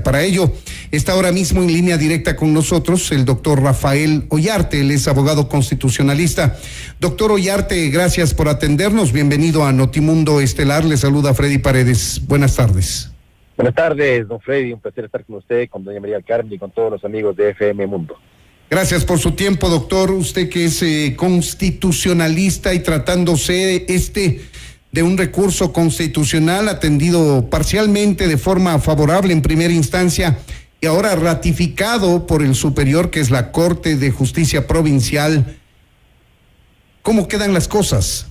Para ello, está ahora mismo en línea directa con nosotros el doctor Rafael Ollarte, él es abogado constitucionalista. Doctor Ollarte, gracias por atendernos, bienvenido a Notimundo Estelar, le saluda Freddy Paredes, buenas tardes. Buenas tardes, don Freddy, un placer estar con usted, con doña María del Carmen y con todos los amigos de FM Mundo. Gracias por su tiempo, doctor, usted que es constitucionalista y tratándose de un recurso constitucional atendido parcialmente de forma favorable en primera instancia y ahora ratificado por el superior, que es la Corte de Justicia Provincial. ¿Cómo quedan las cosas?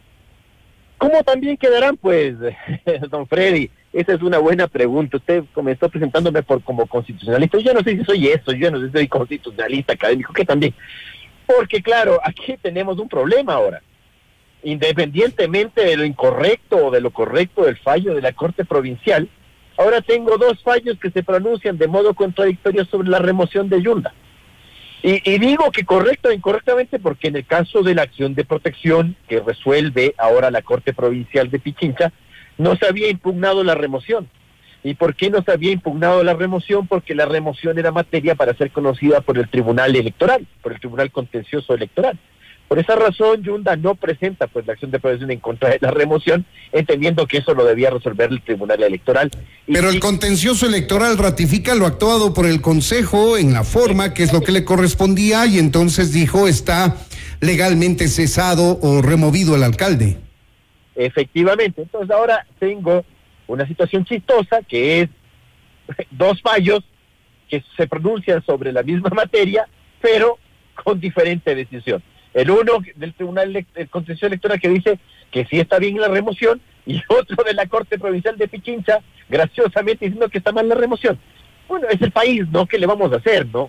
¿Cómo también quedarán, pues, don Freddy? Esa es una buena pregunta. Usted comenzó presentándome como constitucionalista. Yo no sé si soy eso, yo no sé si soy constitucionalista académico, que también. Porque, claro, aquí tenemos un problema ahora. Independientemente de lo incorrecto o de lo correcto del fallo de la Corte Provincial, ahora tengo dos fallos que se pronuncian de modo contradictorio sobre la remoción de Yunda. Y digo que correcto o incorrectamente porque en el caso de la acción de protección que resuelve ahora la Corte Provincial de Pichincha, no se había impugnado la remoción. ¿Y por qué no se había impugnado la remoción? Porque la remoción era materia para ser conocida por el Tribunal Electoral, por el Tribunal Contencioso Electoral. Por esa razón, Yunda no presenta pues la acción de protección en contra de la remoción, entendiendo que eso lo debía resolver el Tribunal Electoral. Pero el contencioso electoral ratifica lo actuado por el Consejo en la forma que es lo que le correspondía y entonces dijo está legalmente cesado o removido el alcalde. Efectivamente, entonces ahora tengo una situación chistosa que es dos fallos que se pronuncian sobre la misma materia, pero con diferente decisión. El uno del Tribunal del Contencioso Electoral que dice que sí está bien la remoción y otro de la Corte Provincial de Pichincha graciosamente diciendo que está mal la remoción. Bueno, es el país, ¿no? ¿Qué le vamos a hacer, no?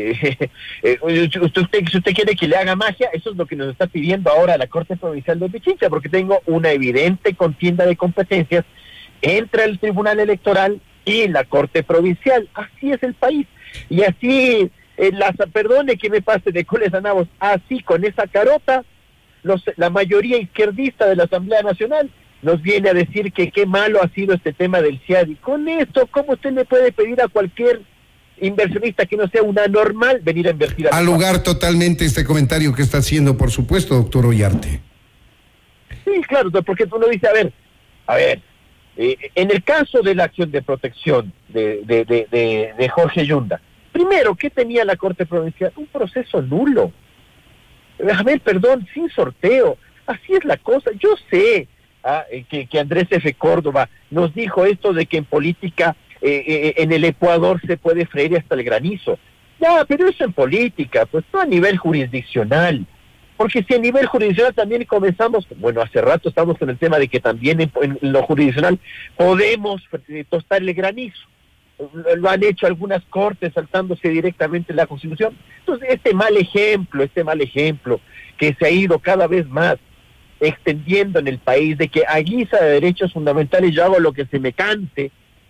Si usted quiere que le haga magia, eso es lo que nos está pidiendo ahora la Corte Provincial de Pichincha, porque tengo una evidente contienda de competencias entre el Tribunal Electoral y la Corte Provincial. Así es el país. Y así... perdone que me pase de coles a nabos, así con esa carota, la mayoría izquierdista de la Asamblea Nacional nos viene a decir que qué malo ha sido este tema del CIADI. Con esto, ¿cómo usted le puede pedir a cualquier inversionista que no sea una normal venir a invertir? Al lugar totalmente este comentario que está haciendo, por supuesto, doctor Ollarte. Sí, claro, porque uno dice, a ver, en el caso de la acción de protección de Jorge Yunda, primero, ¿qué tenía la Corte Provincial? Un proceso nulo. A ver, perdón, sin sorteo. Así es la cosa. Yo sé que Andrés F. Córdoba nos dijo esto de que en política en el Ecuador se puede freír hasta el granizo. Ya, pero eso en política, pues no a nivel jurisdiccional. Porque si a nivel jurisdiccional también comenzamos, bueno, hace rato estamos con el tema de que también en lo jurisdiccional podemos tostar el granizo. Lo han hecho algunas cortes saltándose directamente la Constitución. Entonces, este mal ejemplo que se ha ido cada vez más extendiendo en el país, de que a guisa de derechos fundamentales yo hago lo que se me cante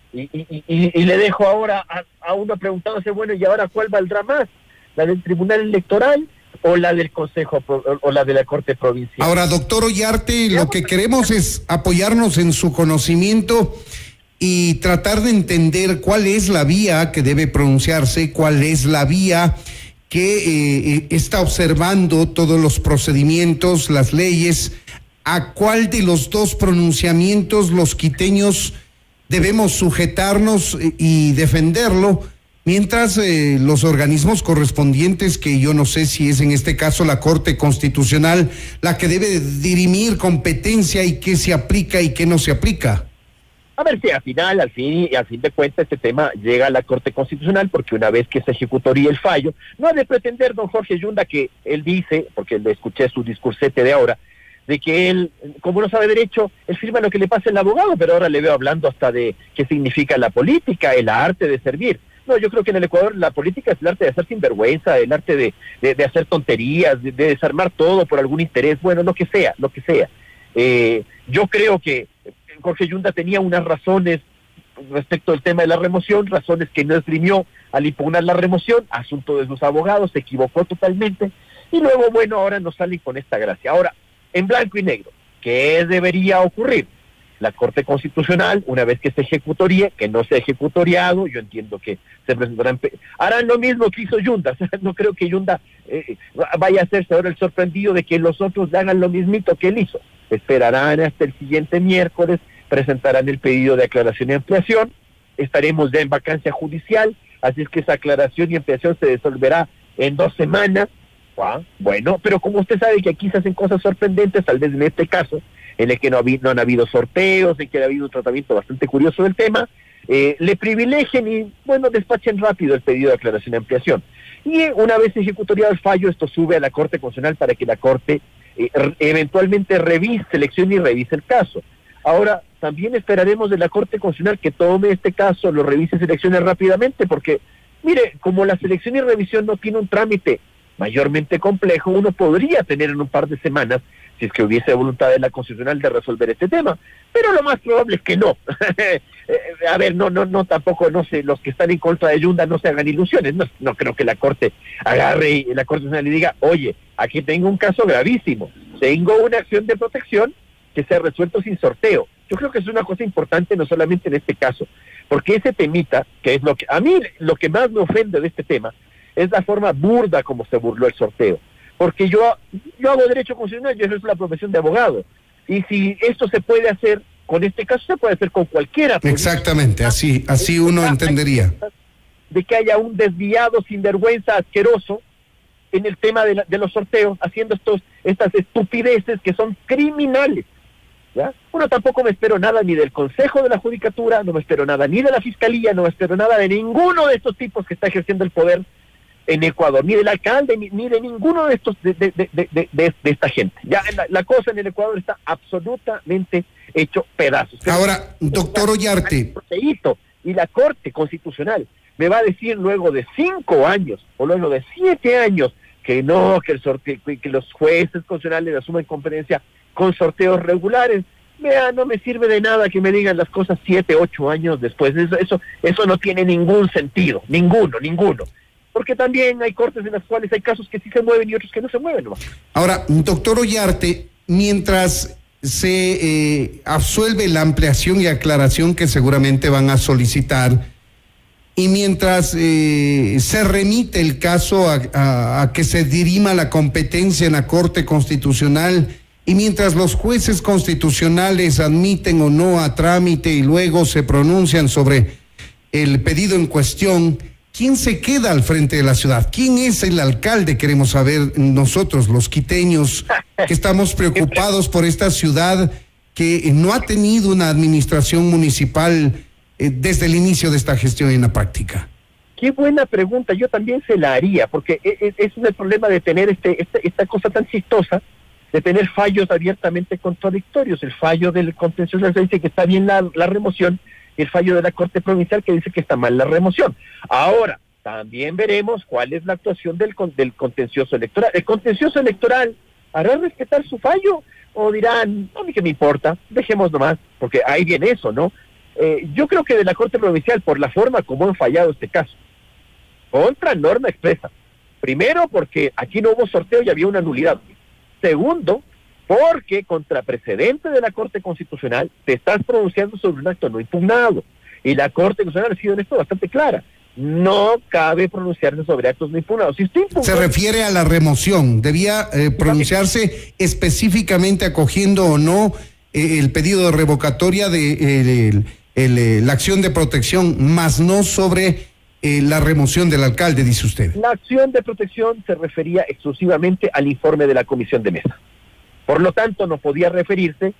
y le dejo ahora a uno preguntándose, bueno, ¿y ahora cuál valdrá más? ¿La del Tribunal Electoral o la del Consejo o la de la Corte Provincial? Ahora, doctor Ollarte, lo que queremos es apoyarnos en su conocimiento y tratar de entender cuál es la vía que debe pronunciarse, cuál es la vía que está observando todos los procedimientos, las leyes, a cuál de los dos pronunciamientos los quiteños debemos sujetarnos y defenderlo, mientras los organismos correspondientes, que yo no sé si es en este caso la Corte Constitucional, la que debe dirimir competencia y qué se aplica y qué no se aplica. A ver si al fin de cuentas este tema llega a la Corte Constitucional, porque una vez que se ejecutaría el fallo, no ha de pretender don Jorge Yunda, que él dice, porque le escuché su discursete de ahora, de que él, como no sabe derecho, él firma lo que le pasa el abogado, pero ahora le veo hablando hasta de qué significa la política, el arte de servir. No, yo creo que en el Ecuador la política es el arte de hacer sinvergüenza, el arte de hacer tonterías, de desarmar todo por algún interés, bueno, lo que sea. Yo creo que Jorge Yunda tenía unas razones respecto al tema de la remoción, razones que no esgrimió al impugnar la remoción, asunto de sus abogados, se equivocó totalmente, y luego, bueno, ahora nos salen con esta gracia. Ahora, en blanco y negro, ¿qué debería ocurrir? la Corte Constitucional, una vez que se ejecutoríe, que no se ha ejecutoriado, yo entiendo que se presentarán, harán lo mismo que hizo Yunda. O sea, no creo que Yunda vaya a hacerse ahora el sorprendido de que los otros hagan lo mismito que él hizo. Esperarán hasta el siguiente miércoles, presentarán el pedido de aclaración y ampliación, estaremos ya en vacancia judicial, así es que esa aclaración y ampliación se resolverá en 2 semanas. Bueno, pero como usted sabe que aquí se hacen cosas sorprendentes, tal vez en este caso, en el que no han habido sorteos, en que ha habido un tratamiento bastante curioso del tema, le privilegien y, bueno, despachen rápido el pedido de aclaración y ampliación. Y una vez ejecutoriado el fallo, esto sube a la Corte Constitucional para que la Corte eventualmente seleccione y revise el caso. Ahora, también esperaremos de la Corte Constitucional que tome este caso, lo revise y seleccione rápidamente, porque, mire, como la selección y revisión no tiene un trámite mayormente complejo, uno podría tener en un par de semanas, si es que hubiese voluntad de la Constitucional de resolver este tema, pero lo más probable es que no. A ver, no, tampoco, no sé, los que están en contra de Yunda no se hagan ilusiones, no creo que la Corte agarre y la Corte Constitucional y diga, oye, aquí tengo un caso gravísimo, tengo una acción de protección que se ha resuelto sin sorteo. Yo creo que es una cosa importante, no solamente en este caso, porque ese temita, que es lo que, a mí lo que más me ofende de este tema, es la forma burda como se burló el sorteo. Porque yo hago derecho constitucional, yo ejerzo la profesión de abogado. Y si esto se puede hacer con este caso, se puede hacer con cualquiera. Exactamente, así uno entendería. De que haya un desviado sinvergüenza asqueroso en el tema de los sorteos, haciendo estas estupideces que son criminales. ¿Ya? Bueno, tampoco me espero nada ni del Consejo de la Judicatura, no me espero nada ni de la Fiscalía, no me espero nada de ninguno de estos tipos que está ejerciendo el poder en Ecuador, ni del alcalde, ni de ninguno de estos, de esta gente. Ya la cosa en el Ecuador está absolutamente hecho pedazos. Ahora, doctor Ollarte. Y la Corte Constitucional me va a decir luego de 5 años, o luego de 7 años, que no, que los jueces constitucionales asumen competencia con sorteos regulares. Vea, no me sirve de nada que me digan las cosas 7, 8 años después. Eso no tiene ningún sentido, ninguno. Porque también hay cortes en las cuales hay casos que sí se mueven y otros que no se mueven, ¿no? Ahora, doctor Ollarte, mientras se absuelve la ampliación y aclaración que seguramente van a solicitar, y mientras se remite el caso a que se dirima la competencia en la Corte Constitucional, y mientras los jueces constitucionales admiten o no a trámite y luego se pronuncian sobre el pedido en cuestión, ¿quién se queda al frente de la ciudad? ¿Quién es el alcalde? Queremos saber nosotros, los quiteños, que estamos preocupados por esta ciudad que no ha tenido una administración municipal desde el inicio de esta gestión en la práctica. Qué buena pregunta, yo también se la haría, porque es el problema de tener esta cosa tan chistosa, de tener fallos abiertamente contradictorios. El fallo del contencioso dice que está bien la remoción, y el fallo de la Corte Provincial que dice que está mal la remoción. Ahora, también veremos cuál es la actuación del contencioso electoral. ¿El contencioso electoral hará respetar su fallo? ¿O dirán, a mí qué me importa, dejemos nomás? Porque ahí viene eso, ¿no? Yo creo que de la Corte Provincial, por la forma como han fallado este caso, contra norma expresa. Primero, porque aquí no hubo sorteo y había una nulidad. Segundo, porque contra precedente de la Corte Constitucional te estás pronunciando sobre un acto no impugnado. Y la Corte Constitucional ha sido en esto bastante clara. No cabe pronunciarse sobre actos no impugnados. Si se refiere a la remoción, debía pronunciarse específicamente acogiendo o no el pedido de revocatoria de la acción de protección, más no sobre la remoción del alcalde, dice usted. La acción de protección se refería exclusivamente al informe de la Comisión de Mesa. Por lo tanto, no podía referirse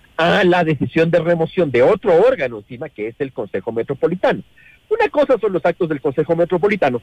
a la decisión de remoción de otro órgano encima, que es el Consejo Metropolitano. Una cosa son los actos del Consejo Metropolitano,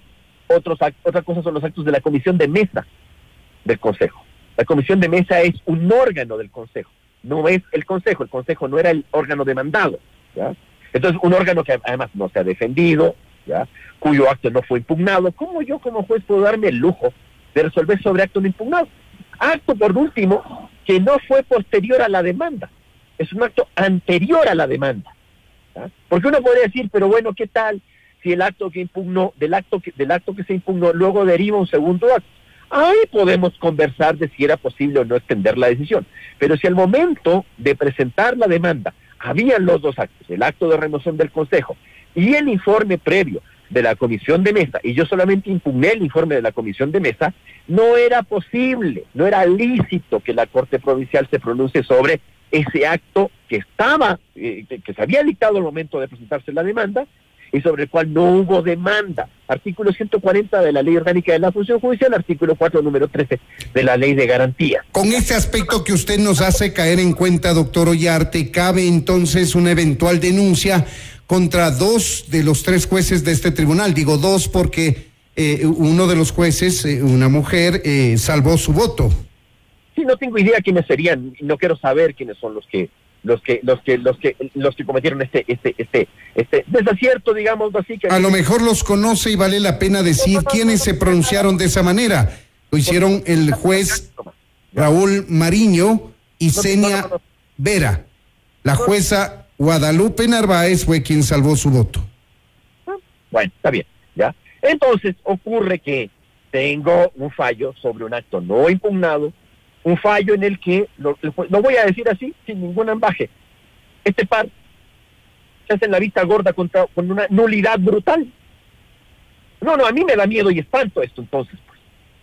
otra cosa son los actos de la Comisión de Mesa del Consejo. La Comisión de Mesa es un órgano del Consejo, no es el Consejo no era el órgano demandado, ¿ya? Entonces, un órgano que además no se ha defendido, ¿ya? Cuyo acto no fue impugnado. ¿Cómo yo como juez puedo darme el lujo de resolver sobre acto no impugnado? Acto, por último, que no fue posterior a la demanda, es un acto anterior a la demanda. ¿Ya? Porque uno podría decir, pero bueno, ¿qué tal si el acto que impugnó, del acto que se impugnó, luego deriva un segundo acto? Ahí podemos conversar de si era posible o no extender la decisión. Pero si al momento de presentar la demanda habían los dos actos, el acto de remoción del Consejo y el informe previo de la Comisión de Mesa, y yo solamente impugné el informe de la Comisión de Mesa, no era posible, no era lícito que la Corte Provincial se pronuncie sobre ese acto que estaba, que se había dictado al momento de presentarse la demanda, y sobre el cual no hubo demanda. Artículo 140 de la Ley Orgánica de la Función Judicial, artículo 4, número 13 de la Ley de Garantía. Con este aspecto que usted nos hace caer en cuenta, doctor Ollarte, ¿cabe entonces una eventual denuncia contra 2 de los 3 jueces de este tribunal? Digo 2 porque uno de los jueces, una mujer, salvó su voto. Sí, no tengo idea quiénes serían, no quiero saber quiénes son los que cometieron este desacierto, digamos así. Que a lo mejor los conoce y vale la pena decir quiénes se pronunciaron de esa manera. Lo hicieron el juez Raúl Mariño y Senia Vera. La jueza Guadalupe Narváez fue quien salvó su voto. Bueno, está bien, ¿ya? Entonces ocurre que tengo un fallo sobre un acto no impugnado, un fallo en el que, lo voy a decir así, sin ningún ambaje, este par se hace en la vista gorda con una nulidad brutal. No, a mí me da miedo y espanto esto entonces, pues.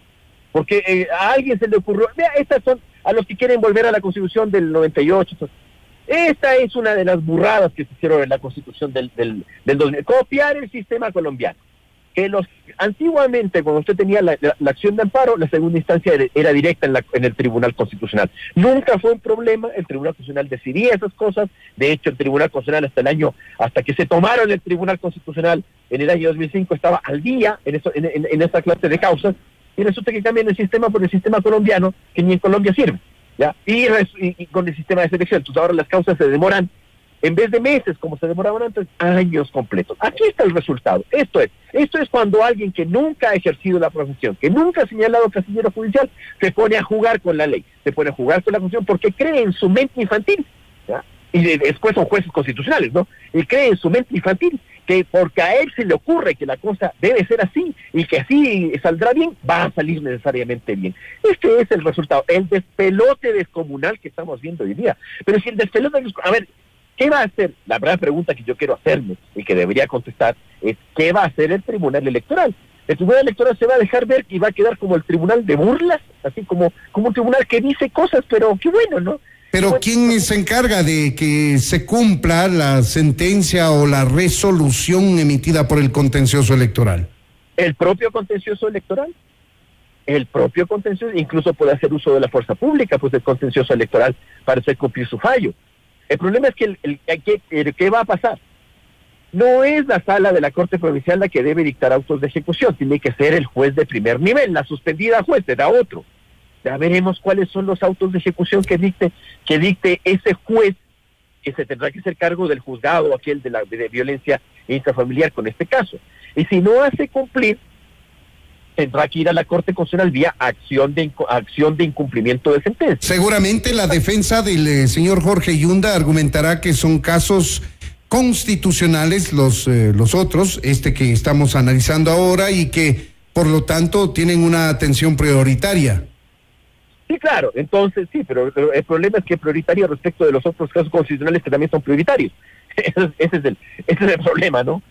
Porque a alguien se le ocurrió, vea, estas son a los que quieren volver a la Constitución del 98, pues. Esta es una de las burradas que se hicieron en la Constitución del 2000, copiar el sistema colombiano. Que antiguamente, cuando usted tenía la acción de amparo, la segunda instancia era directa en el Tribunal Constitucional. Nunca fue un problema, el Tribunal Constitucional decidía esas cosas. De hecho, el Tribunal Constitucional hasta que se tomaron el Tribunal Constitucional en el año 2005, estaba al día en esa clase de causas, y resulta que cambian el sistema por el sistema colombiano, que ni en Colombia sirve, ¿ya? Y con el sistema de selección. Entonces ahora las causas se demoran, en vez de meses, como se demoraban antes, años completos. Aquí está el resultado. Esto es cuando alguien que nunca ha ejercido la profesión, que nunca ha señalado casillero judicial, se pone a jugar con la ley, se pone a jugar con la Constitución porque cree en su mente infantil, ¿ya? Y después son jueces constitucionales, ¿no? Y cree en su mente infantil, que porque a él se le ocurre que la cosa debe ser así, y que así saldrá bien, va a salir necesariamente bien. Este es el resultado, el despelote descomunal que estamos viendo hoy día. Pero si el despelote, a ver, ¿qué va a hacer? La primera pregunta que yo quiero hacerme y que debería contestar es ¿qué va a hacer el Tribunal Electoral? El Tribunal Electoral se va a dejar ver y va a quedar como el Tribunal de burlas, así como un tribunal que dice cosas, pero qué bueno, ¿no? Pero ¿quién se encarga de que se cumpla la sentencia o la resolución emitida por el contencioso electoral? El propio contencioso electoral. El propio contencioso incluso puede hacer uso de la fuerza pública, pues el contencioso electoral para hacer cumplir su fallo. El problema es que ¿qué va a pasar? No es la sala de la Corte Provincial la que debe dictar autos de ejecución, tiene que ser el juez de primer nivel, la suspendida juez será otro. Ya veremos cuáles son los autos de ejecución que dicte ese juez, que se tendrá que hacer cargo del juzgado aquel de violencia intrafamiliar con este caso. Y si no hace cumplir, tendrá que ir a la Corte Constitucional vía acción de incumplimiento de sentencia. Seguramente la defensa del señor Jorge Yunda argumentará que son casos constitucionales los otros, que estamos analizando ahora, y que por lo tanto tienen una atención prioritaria. Sí, claro, entonces sí, pero el problema es que prioritario respecto de los otros casos constitucionales que también son prioritarios. Ese es el problema, ¿no?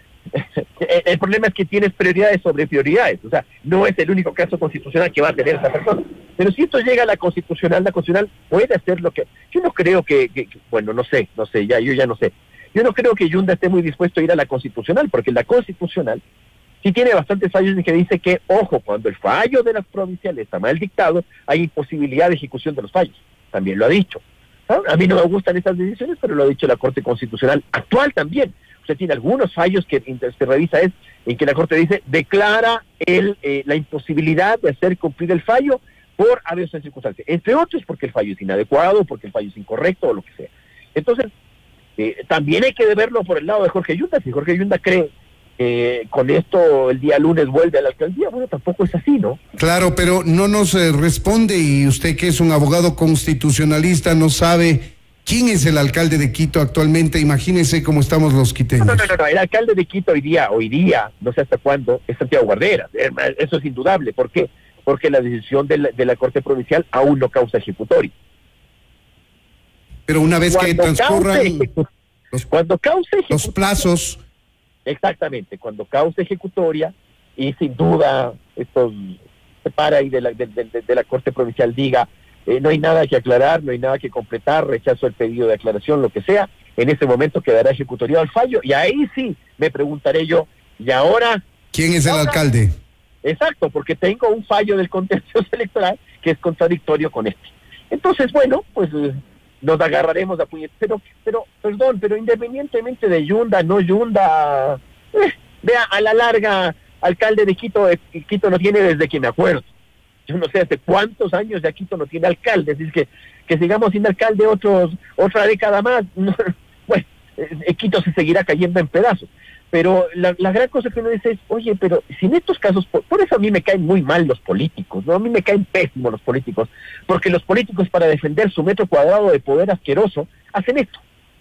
El problema es que tienes prioridades sobre prioridades, o sea, no es el único caso constitucional que va a tener esa persona. Pero si esto llega a la constitucional puede hacer lo que... Yo no creo bueno, no sé, yo ya no sé. Yo no creo que Yunda esté muy dispuesto a ir a la constitucional, porque la constitucional sí tiene bastantes fallos en que dice que, ojo, cuando el fallo de las provinciales está mal dictado, hay imposibilidad de ejecución de los fallos. También lo ha dicho. ¿Ah? A mí no me gustan esas decisiones, pero lo ha dicho la Corte Constitucional actual también. Usted tiene algunos fallos que se revisa en que la Corte dice, declara la imposibilidad de hacer cumplir el fallo por haberse circunstancias. Entre otros, porque el fallo es inadecuado, porque el fallo es incorrecto o lo que sea. Entonces, también hay que verlo por el lado de Jorge Yunda. Si Jorge Yunda cree con esto el día lunes vuelve a la alcaldía, bueno, tampoco es así, ¿no? Claro, pero no nos responde, y usted que es un abogado constitucionalista no sabe quién es el alcalde de Quito actualmente. Imagínese cómo estamos los quiteños. No, el alcalde de Quito hoy día, no sé hasta cuándo, es Santiago Guarderas. Eso es indudable. ¿Por qué? Porque la decisión de la Corte Provincial aún no causa ejecutoria. Pero una vez que transcurran los plazos. Exactamente, cuando cause ejecutoria, y sin duda esto se para y de la Corte Provincial diga, no hay nada que aclarar, no hay nada que completar, rechazo el pedido de aclaración, lo que sea, en ese momento quedará ejecutoriado el fallo, y ahí sí me preguntaré yo, ¿y ahora? ¿Quién es el alcalde? Exacto, porque tengo un fallo del contencioso electoral que es contradictorio con este. Entonces, bueno, pues nos agarraremos a puñetes, pero independientemente de Yunda, no Yunda, vea, a la larga, alcalde de Quito, Quito no tiene desde que me acuerdo. Yo no sé hace cuántos años ya Quito no tiene alcalde, así es que sigamos sin alcalde otra década más, bueno, Quito se seguirá cayendo en pedazos. Pero la gran cosa que uno dice es, oye, pero si en estos casos, por eso a mí me caen muy mal los políticos, ¿no? A mí me caen pésimos los políticos, porque los políticos para defender su metro cuadrado de poder asqueroso, hacen esto.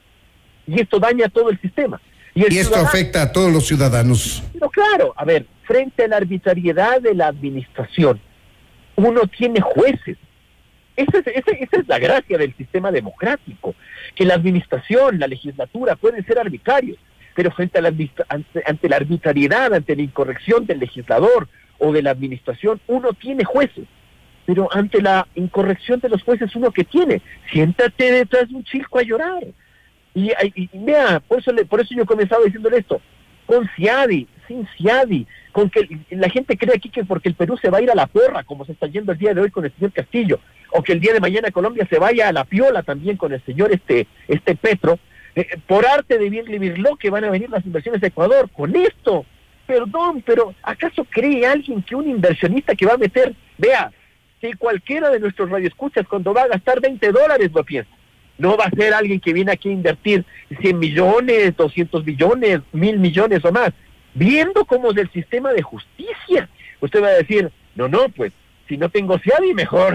Y esto daña todo el sistema. Y esto afecta a todos los ciudadanos. Pero claro, a ver, frente a la arbitrariedad de la administración, uno tiene jueces. Esa es la gracia del sistema democrático, que la administración, la legislatura pueden ser arbitrarios, pero frente a ante la arbitrariedad, ante la incorrección del legislador o de la administración, uno tiene jueces. Pero ante la incorrección de los jueces, ¿uno qué tiene? Siéntate detrás de un chilco a llorar. Y vea, por eso yo he comenzado diciéndole esto, con CIADI, sin CIADI, con que la gente cree aquí que porque el Perú se va a ir a la porra, como se está yendo el día de hoy con el señor Castillo, o que el día de mañana Colombia se vaya a la piola también con el señor Petro, por arte de Birlo que van a venir las inversiones de Ecuador con esto. Perdón, pero ¿acaso cree alguien que un inversionista que va a meter, vea, que cualquiera de nuestros radioescuchas cuando va a gastar $20 lo piensa? No va a ser alguien que viene aquí a invertir 100 millones, 200 millones, 1.000 millones o más. Viendo cómo es el sistema de justicia, usted va a decir, no, pues, si no tengo CIADI,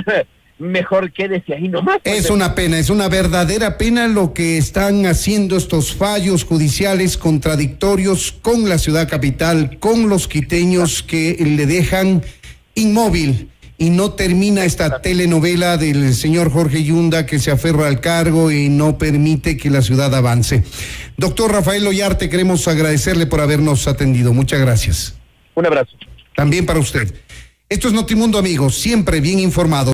mejor quédese ahí nomás. Es una pena, es una verdadera pena lo que están haciendo estos fallos judiciales contradictorios con la ciudad capital, con los quiteños, que le dejan inmóvil. Y no termina esta telenovela del señor Jorge Yunda, que se aferra al cargo y no permite que la ciudad avance. Doctor Rafael Ollarte, queremos agradecerle por habernos atendido. Muchas gracias. Un abrazo. También para usted. Esto es Notimundo, amigos, siempre bien informado.